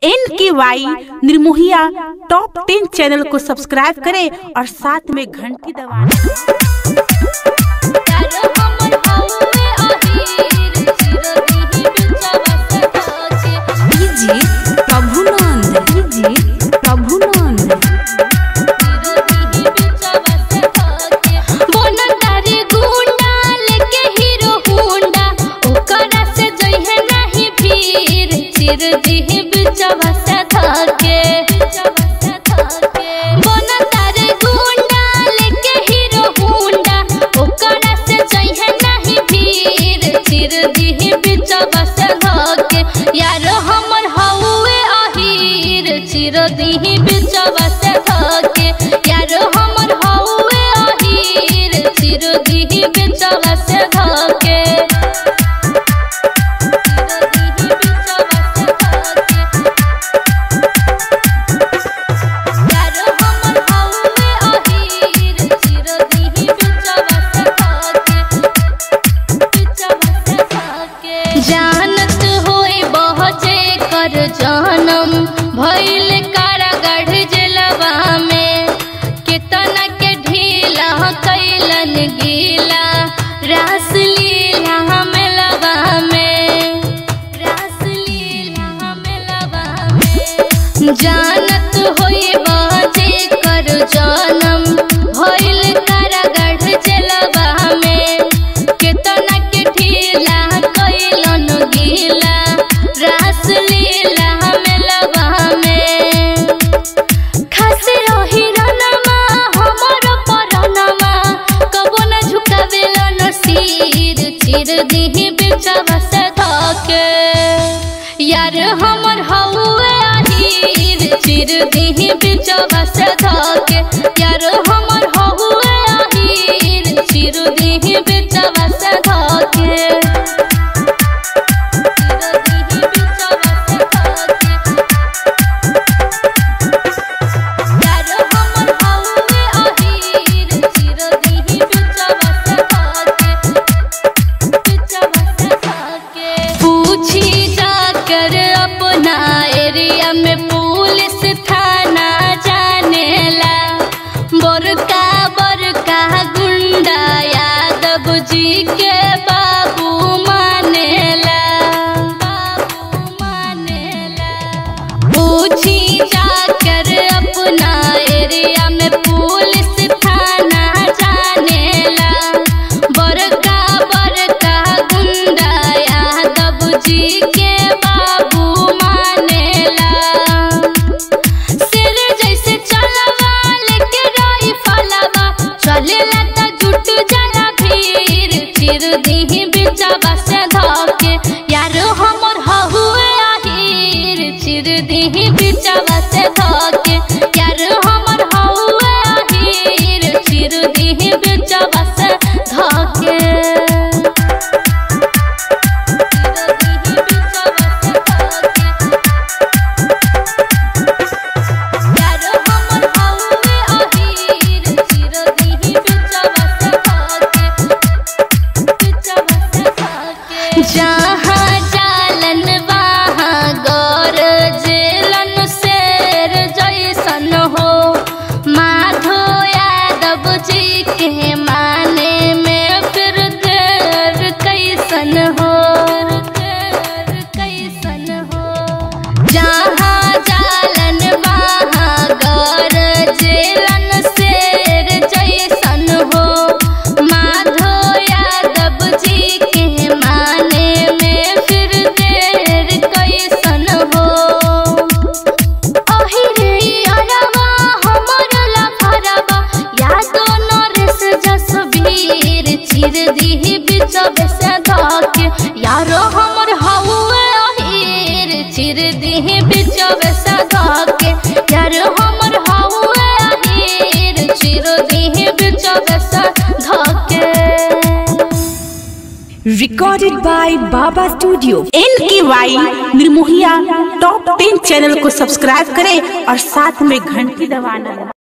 NKY Nirmohiya top 10 channel को subscribe करें और साथ में घंटी दबाएं। दीही बिचवा से धके यार हमर हौवे अहीर चिर दीही बिचवा से धके यार हमर हौवे अहीर चिर दीही बिचवा से धके जानत होई बहजे कर जन्म भइल कारागार जेलवा में केतना के ढीला कैलन गीला रास लीला मेलवा में रास लीला मेलवा में जानत होई बाजे कर जन्म भइल कारागार जेलवा में केतना के ढीला कैलन गीला रास लीला दीही बिचवा से धके यार हमर हौवे अहीर चिर दीही बिचवा से धके यार हमर हौवे अहीर चिर दीही बिचवा से धके दीही बिचवा से धके यार हमर हौवे अहीर चिर दीही बिचवा से धके यार हमर हौवे अहीर चिर दीही बिचवा से धके जहाँ जालन वहाँ गौर जेलन शेर जैसन हो माधो यादव जी के माने में फिर देर कैसन हो जहाँ जालन वहाँ गौर जेलन शेर जैसन हो माधो यादव जी के दीही बिचवा से धके यार हमर हौवे अहीर चिर दीही बिचवा से धके यार हमर हौवे अहीर चिर दीही बिचवा से धके। Recorded by Baba studio. NKY Nirmohiya top 10 channel को सब्सक्राइब करें और साथ में घंटी दबाना।